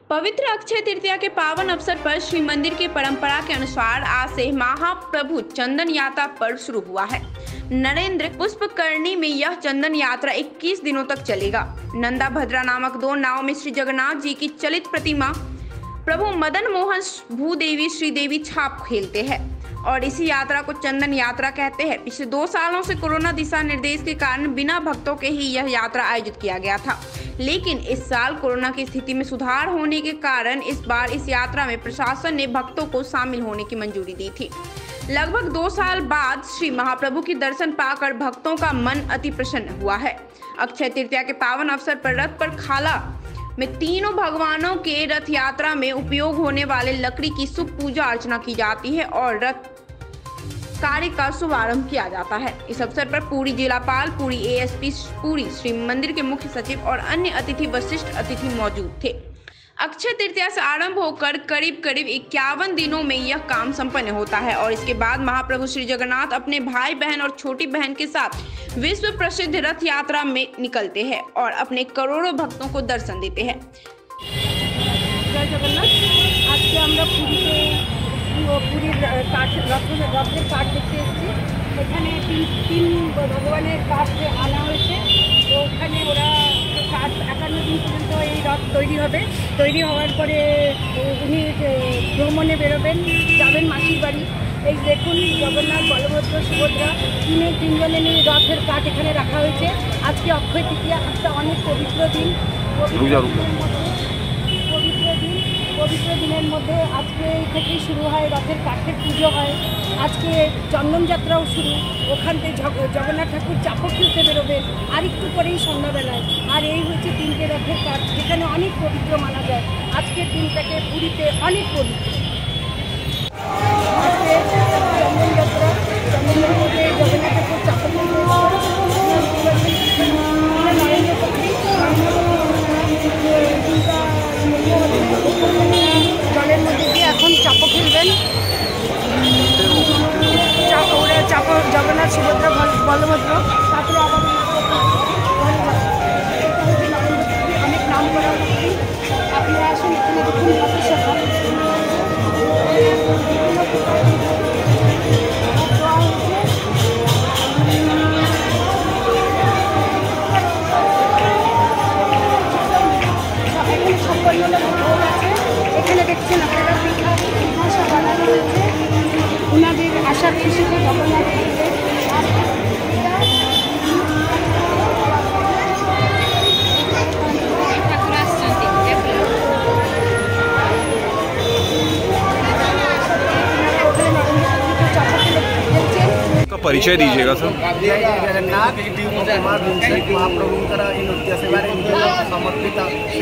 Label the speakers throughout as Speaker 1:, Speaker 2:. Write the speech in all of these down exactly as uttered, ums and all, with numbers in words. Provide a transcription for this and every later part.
Speaker 1: पवित्र अक्षय तृतीया के पावन अवसर पर श्री मंदिर की परंपरा के अनुसार आज से महाप्रभु चंदन यात्रा पर्व शुरू हुआ है। नरेंद्र पुष्पकरणी में यह चंदन यात्रा इक्कीस दिनों तक चलेगा। नंदा भद्रा नामक दो नाव में श्री जगन्नाथ जी की चलित प्रतिमा प्रभु मदन मोहन भूदेवी श्रीदेवी छाप खेलते हैं और इसी यात्रा को चंदन यात्रा कहते हैं। पिछले दो सालों से कोरोना दिशा निर्देश के कारण बिना भक्तों के ही यह यात्रा आयोजित किया गया था, लेकिन इस साल कोरोना की स्थिति में सुधार होने के कारण इस बार इस यात्रा में प्रशासन ने भक्तों को शामिल होने की मंजूरी दी थी। लगभग दो साल बाद श्री महाप्रभु के दर्शन पाकर भक्तों का मन अति प्रसन्न हुआ है। अक्षय तृतीया के पावन अवसर पर रथ पर खाला में तीनों भगवानों के रथ यात्रा में उपयोग होने वाले लकड़ी की शुभ पूजा अर्चना की जाती है और रथ कार्य का शुभारंभ किया जाता है। इस अवसर पर पूरी जिलापाल, पूरी एएसपी, पूरी श्री मंदिर के मुख्य सचिव और अन्य अतिथि वरिष्ठ अतिथि मौजूद थे। अक्षय तृतीया से आरंभ होकर करीब करीब इक्यावन दिनों में यह काम संपन्न होता है और इसके बाद महाप्रभु श्री जगन्नाथ अपने भाई बहन और छोटी बहन के साथ विश्व प्रसिद्ध रथ यात्रा में निकलते हैं और अपने करोड़ों भक्तों को दर्शन देते हैं।
Speaker 2: जय जगन्नाथ। आज के আমরা পুরীতে পুরীর কাঠ রথের রথের কাঠ দেখতে এসেছি। এখানে তিন তিন ভগবানের কাঠ আনা হয়েছে। তো ওখানে ওরা কাঠ একান্ন দিন পর্যন্ত এই রথ তৈরি হবে। তৈরি হওয়ার পরে উনি ভ্রমণে বেরোবেন, যাবেন মাসির বাড়ি। এই দেখুন জগন্নাথ, বলভদ্র, সুভদ্রা তিনে তিনজনে নিয়ে রথের কাঠ এখানে রাখা হয়েছে। আজকে অক্ষয় তৃতীয়া, একটা অনেক পবিত্র দিন। পবিত্র দিন পবিত্র দিনের মধ্যে আজকে থেকেই শুরু হয় রথের কাঠের পুজো হয়। আজকে চন্দন যাত্রাও শুরু। ওখান থেকে জগন্নাথ ঠাকুর চাপক খেলতে বেরোবে আর একটু পরেই সন্ধ্যাবেলায়। আর এই হচ্ছে তিনটে রথের কাঠ, যেখানে অনেক পবিত্র মানা যায়। আজকের দিনটাকে পুরীতে অনেক পবিত্র। আজকে চন্দন যাত্রা, চন্দন যাত্রাতে জগন্নাথ ঠাকুর চাপক খেলতে নরেন্দ্র পক্ষী জলের মধ্যে দিয়ে এখন চাপো খেলবেন। ওরা চাপো জগন্নাথ, সুভদ্রা, বলভদ্র, তারপরে আবার অনেক নাম করা মূর্তি। আপনারা আসুন, এখানে দেখুন কত সকাল এখানে দেখছেন আপনারা পিঠা পিঠা সব বানানো হয়েছে ওনাদের আশার খুশিতে জগন্নাথ
Speaker 3: परिचय दीजिएगा सर।
Speaker 4: जय जगन्नाथ। महाप्रभुंकर नृत्य सेवा समर्पित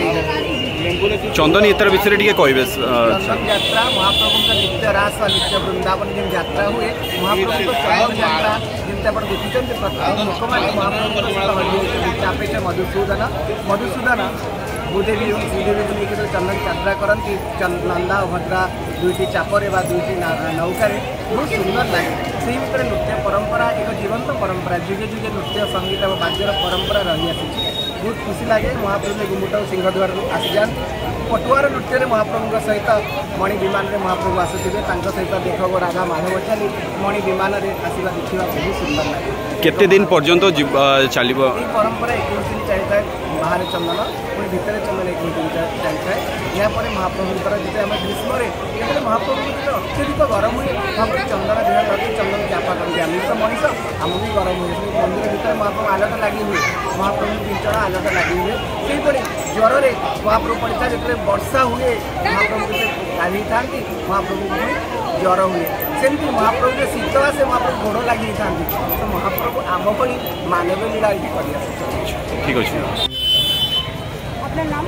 Speaker 3: चंदन यात्रा विषय टे कहबे।
Speaker 4: चंदन यात्रा महाप्रभुंकर नित्य रास नित्य वृंदावन जो यात्रा हुए महाप्रभु चंदन यात्रा जमी आप देखुं प्रत्येक लोक मैंने महाप्रभु चापे मधुसूदन मधुसूदन भूदेवी श्रीदेवी को लेकर चंदन यात्रा करती नंदा भद्रा दुईटी चापरे दुईटी नौकार बहुत सुंदर लगे। से भर नृत्य परंपरा एक जीवंत परंपरा जुगे जुगे नृत्य संगीत और बाज्यर परंपरा रही आसी बहुत खुशी लगे। महाप्रभु गुमुट सिंहद्वार आसी जाती पटुआर नृत्य महाप्रभु सहित मणि विमान में महाप्रभु आसुवे सहित देखो राधा माधव चली मणि विमान में आसवा देखा बहुत सुंदर लगे।
Speaker 3: केते दिन पर्यंत चलो
Speaker 4: परंपरा एक दिन चलता है बाहर चंदन पुणी भितर चंदन एक दिन चलता है। यापर महाप्रभुंर जो आम ग्रीष्म जो महाप्रभु जो अत्यधिक गरम हुए महाप्रभु चंदन देह लगे चंदन चापा करते आम तो मनीष आम भी गरम हुए मंदिर भर महाप्रभु आलट लगी हुए महाप्रभु पिंचण आलट लगी हुए से ज्वर में महाप्रभु पड़ता है जो वर्षा हुए महाप्रभु जो गाधी था महाप्रभु को ज्वर हुए सेमती महाप्रभु जो शीत आसे महाप्रभु गोड़ लगी था तो महाप्रभु आम पड़ी मानवीय लीला ये कर
Speaker 3: ठीक अच्छे।
Speaker 2: আপনার নাম?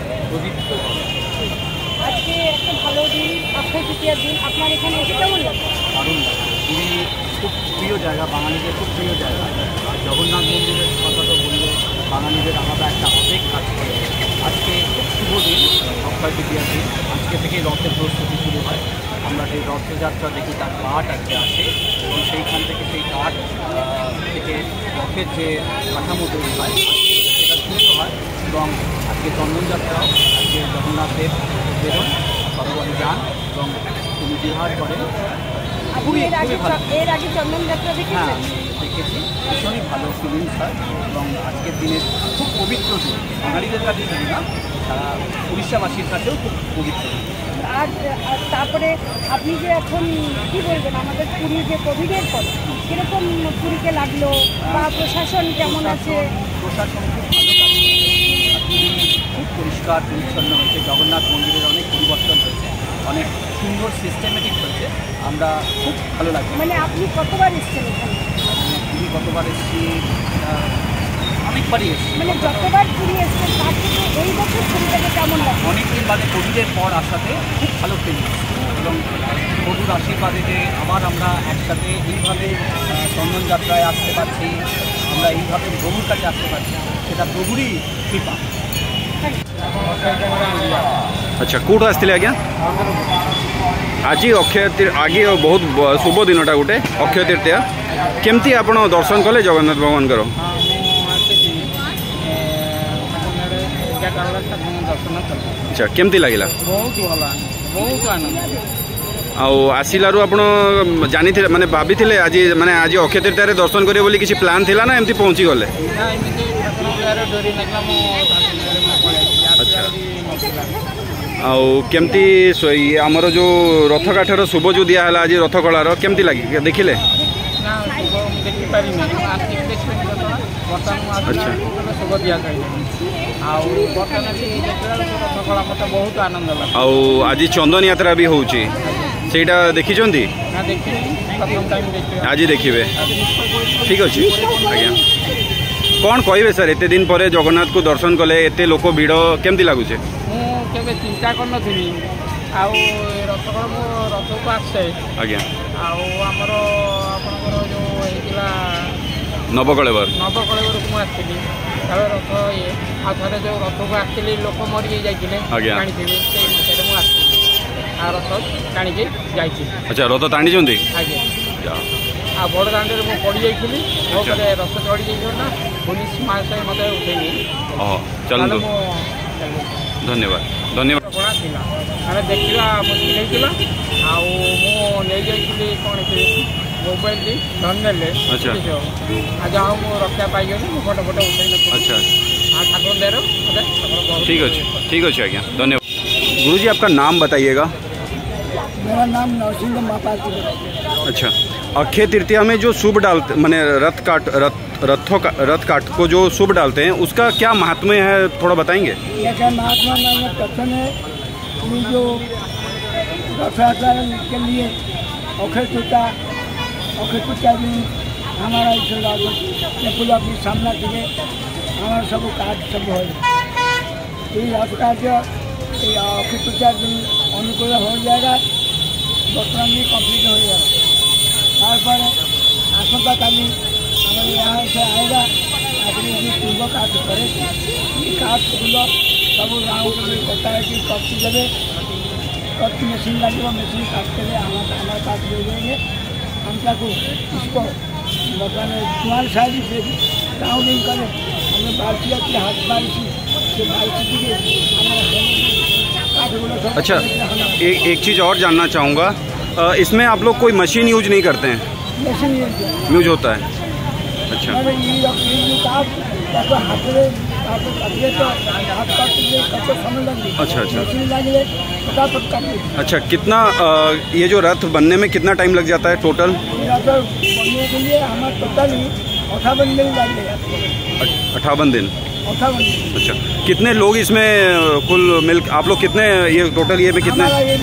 Speaker 2: আজকে একটা ভালো দিন, অক্ষয় তৃতীয়ার দিন। আপনার এখানে এসে কেমন লাগে?
Speaker 5: দারুণ লাগে। পুরী খুব প্রিয় জায়গা, বাঙালিদের খুব প্রিয় জায়গা। আর জগন্নাথ মন্দিরের কথা তো বললে বাঙালিদের আলাদা একটা আবেগ কাজ করে। আজকে খুব শুভ দিন, অক্ষয় তৃতীয়ার দিন। আজকে থেকেই রথের প্রস্তুতি শুরু হয়। আমরা যে রথযাত্রা দেখি তার কাঠ আজকে আসে এবং সেইখান থেকে সেই কাঠ থেকে রথের যে কাঠামো তৈরি হয় সেটা শুরু হয় এবং আজকে চন্দন যাত্রাও আজকে জগন্নাথের বেরোন, সরোবরে যান এবং তিনি বিহার করেন।
Speaker 2: আপনি এর আগে এর আগে চন্দন যাত্রা
Speaker 5: হ্যাঁ
Speaker 2: দেখেছেন?
Speaker 5: দেখেছি, ভীষণই ভালো ফিলিংস হয় এবং আজকের দিনের খুব পবিত্র দিন, বাঙালিদের কাছে শুধু না, সারা উড়িষ্যাবাসীর কাছেও খুব পবিত্র দিন।
Speaker 2: আর আর তারপরে আপনি যে এখন কি বলবেন আমাদের পুরী যে কোভিডের পর কিরকম পুরীকে লাগলো বা প্রশাসন কেমন আছে?
Speaker 5: প্রশাসন খুব ভালো কাজ করছে, খুব পরিষ্কার পরিচ্ছন্ন হয়েছে, জগন্নাথ মন্দিরের অনেক পরিবর্তন হয়েছে, অনেক সুন্দর সিস্টেমেটিক হয়েছে, আমরা খুব ভালো লাগছে।
Speaker 2: মানে আপনি কতবার এসেছেন এখানে?
Speaker 5: পুরী কতবার এসেছি, অনেকবারই এসেছি,
Speaker 2: মানে যতবার পুরী এসেছেন তার থেকে এই বছর পুরীটাকে কেমন লাগে?
Speaker 5: অনেকদিন বাদে কোভিডের পর আসাতে খুব ভালো ফিলিং এবং প্রভুর আশীর্বাদে যে আবার আমরা একসাথে এইভাবে চন্দন যাত্রায় আসতে পারছি, আমরা এইভাবে প্রভুর কাছে আসতে পারছি, সেটা প্রভুরই কৃপা।
Speaker 3: अच्छा कौट आसते आज्ञा आज अक्षय आज बहुत शुभ दिनटा गोटे अक्षय तृतीया केमती आप दर्शन कले जगन्नाथ भगवान कर? अच्छा केमती लगिला?
Speaker 5: बहुत भल, बहुत आनंद।
Speaker 3: आसिलारू आप जानी माने भाभी आज माने आज अक्षय तृतीया दर्शन करेंगे बोली किसी प्लान थिला ना एमती पहुँची गले? अच्छा आमती आमर जो रथ काठर शुभ जो दिहला आज रथ कलार केमती लगे देखिले? अच्छा
Speaker 5: बहुत आनंद
Speaker 3: आज चंदन यात्रा भी होची सेटा देखी आज देखिए ठीक अच्छे आज्ञा कौन कहे सर एत दिन पर जगन्नाथ को दर्शन कले एत लोक भिड़ केमती लगुच?
Speaker 6: केबे चिंता कर नथिनी आउ रथ रथ को आसे
Speaker 3: आज्ञा
Speaker 6: आमर आपणकर जो होइतिला
Speaker 3: नवकलेवर
Speaker 6: नवकलेवर को आसली रथ ये आ थरे जो रथ को आसली लोक मरी जाइले जानिथिबे से मते मु आसली आ रथ टाणी के जाइछि।
Speaker 3: अच्छा रथ टाणी जंदी
Speaker 6: आज्ञा आ बड़ दांडे मु पड़ी जाइथिली ओ करे रथ चढ़ी जाइछो ना पुलिस मासे मते उठेनी
Speaker 3: ओह चलंतु धन्यवाद धन्यवाद
Speaker 6: अरे देखा मुश्किल होता कौन मोबाइल धन ने
Speaker 3: अच्छा
Speaker 6: जहाँ मुझे रक्षा पाई फोटो फोटो उठे
Speaker 3: अच्छा
Speaker 6: ठाकुर देर
Speaker 3: ठीक अच्छे ठीक अच्छे आज्ञा धन्यवाद। गुरु जी आपका नाम बताइएगा?
Speaker 2: मेरा नाम नरसिंह महापात्र।
Speaker 3: अच्छा अक्षय तृतीया में जो शुभ डालते मैंने रथ काट रथ रथों का रथ काट को जो शुभ डालते हैं उसका क्या महात्म्य है थोड़ा बताएंगे?
Speaker 2: क्या महात्मा मैंने कथन है कि जो रथ यात्रा के लिए अक्षय तृतीया अक्षय तृतीया दिन हमारा पूजा अपनी सामना के हमारा सब कार्य सब हो रथ कार्य अक्षय तृतीया दिन अनुकूल हो जाएगा बर्तमान भी कम्प्लीट हो जाएगा तार आसंता काली हमारे यहाँ से आएगा अपनी पूर्व कार्य करे कार्य फूल सब राउंड में होता है कि कच्ची देवे कच्ची मशीन लगे मशीन काटते हुए हमारे पास ले जाएंगे हम क्या को इसको मतलब कुमार शादी से राउंडिंग करें हमें बाल्टिया की हाथ बारिश से बारिश हमारा।
Speaker 3: अच्छा एक एक चीज़ और जानना चाहूँगा इसमें आप लोग कोई मशीन यूज नहीं करते हैं?
Speaker 2: मशीन
Speaker 3: यूज होता है। अच्छा अच्छा अच्छा अच्छा कितना आ, ये जो रथ बनने में कितना टाइम लग जाता है टोटल?
Speaker 2: बनने के लिए हमारा टोटल अठावन दिन लगेगा।
Speaker 3: अठावन दिन
Speaker 2: अठावन दिन।
Speaker 3: अच्छा कितने लोग इसमें कुल मिल आप लोग कितने ये टोटल ये में कितने?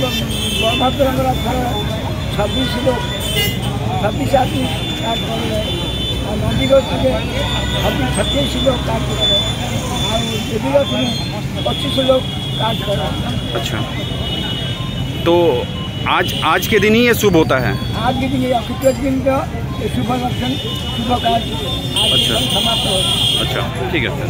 Speaker 2: छब्बीस लोग छब्बीस आदमी कार्ड कर रहे हैं और नदी रोड के छब्बीस छत्तीस लोग कार्ड कर रहे हैं और देवी रोड में पच्चीस लोग कार्ड कर रहे हैं।
Speaker 3: अच्छा तो आज आज के दिन ही ये शुभ होता है?
Speaker 2: आज के दिन अक्षय दिन का शुभ लक्षण शुभ कार्य
Speaker 3: अच्छा
Speaker 2: समाप्त हो।
Speaker 3: अच्छा ठीक है सर।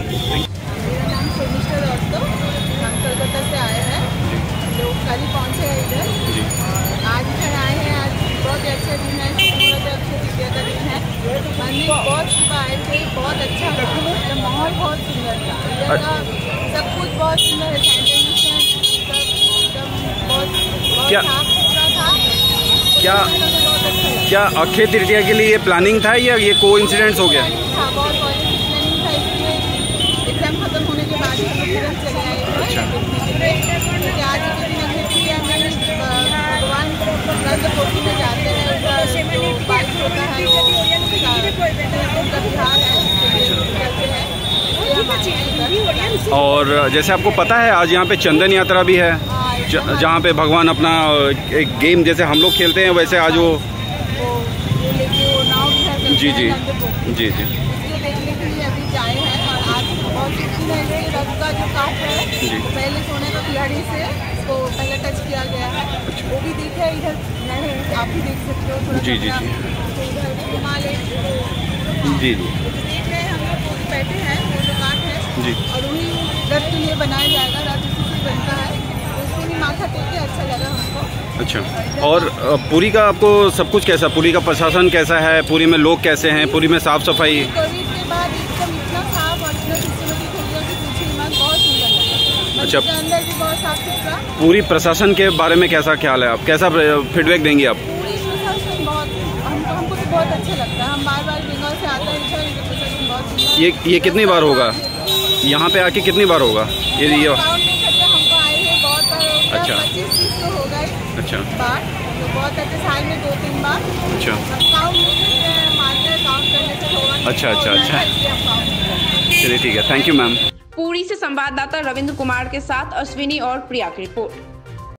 Speaker 7: हम कोलकाता से आए हैं जो कल ही पहुँचे हैं इधर आज इधर आए हैं। आज बहुत ही अच्छा दिन है बहुत अच्छे तृतीया का दिन है मंदिर बहुत सुबह आए थे बहुत अच्छा मतलब माहौल बहुत सुंदर था इधर का सब कुछ बहुत सुंदर है सैनिटाइजेशन सब एकदम
Speaker 3: क्या क्या क्या अक्षय तृतीया के लिए ये प्लानिंग था या ये कोइंसिडेंस हो गया?
Speaker 7: एग्जाम खत्म होने के बाद तुरंत चले आए। अच्छा। आज के दिन अक्षय तृतीया में भगवान रंगपोती में जाते हैं, उसका बाइक होता है, उनका बिहार है।
Speaker 3: और जैसे आपको पता है आज यहाँ पे चंदन यात्रा भी है, जहाँ पे भगवान अपना एक गेम जैसे हम लोग खेलते हैं वैसे आज वो जी जी जी जी
Speaker 7: अभी जाए हैं। और आज बहुत रथ का जो काट है पहले सोने का खिलाड़ी से उसको पहले टच किया गया है, वो भी दिखे इधर नहीं, आप भी देख सकते हो थोड़ा
Speaker 3: जी जी जी जी जी
Speaker 7: देख रहे हैं हम लोग बैठे हैं, वो जो काट है
Speaker 3: जी
Speaker 7: और वही रथ के लिए बनाया जाएगा, रथ उसी से बनता है, उसको भी माथा टेक के अच्छा लगा हमको।
Speaker 3: अच्छा, और पुरी का आपको सब कुछ कैसा, पुरी का प्रशासन कैसा है, पुरी में लोग कैसे हैं, पुरी में साफ सफाई?
Speaker 7: कोविड के बाद एकदम इतना साफ और इतना सिस्टमेटिक हो गया कि पूछिए मत, बहुत सुंदर लगा।
Speaker 3: अच्छा,
Speaker 7: अंदर भी बहुत साफ सुथरा।
Speaker 3: पूरी प्रशासन के बारे में कैसा ख्याल है, आप कैसा फीडबैक देंगे आप?
Speaker 7: पूरी प्रशासन बहुत हमको हमको तो बहुत अच्छा लगता है, हम बार बार बंगाल से आते हैं, प्रशासन बहुत।
Speaker 3: ये ये कितनी बार होगा यहाँ पे आके, कितनी बार होगा ये ये
Speaker 7: हमको आए हैं बहुत बार।
Speaker 3: अच्छा,
Speaker 7: पच्चीस तीस तो हो गए
Speaker 3: अच्छा
Speaker 7: बार, तो बहुत अच्छे, साल में दो तीन बार।
Speaker 3: अच्छा,
Speaker 7: काउंट मारते काउंट करने से होगा।
Speaker 3: अच्छा अच्छा अच्छा, चलिए ठीक है, थैंक यू मैम।
Speaker 1: पुरी से संवाददाता रविंद्र कुमार के साथ अश्विनी और प्रिया की रिपोर्ट।